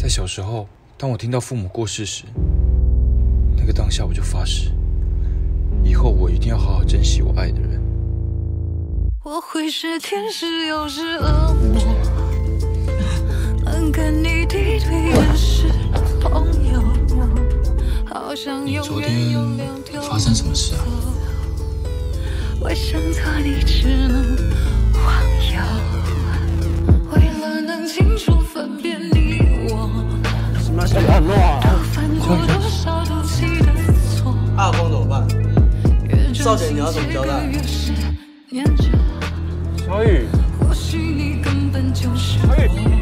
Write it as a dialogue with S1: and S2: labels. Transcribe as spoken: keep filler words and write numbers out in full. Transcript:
S1: 在小时候，当我听到父母过世时，那个当下我就发誓，以后我一定要好好珍惜我爱的人。
S2: 我会是天使，又是恶魔，能跟你敌对也是朋友。好像
S3: 你昨天发生什么事啊？
S2: 我想做你只能忘忧，为了能清楚分辨你我，
S4: 什么小很乱啊！
S2: 都犯过多少赌气的错。
S4: 阿峰怎么办？少姐，你要怎么交代？
S2: 小雨，
S4: 小雨。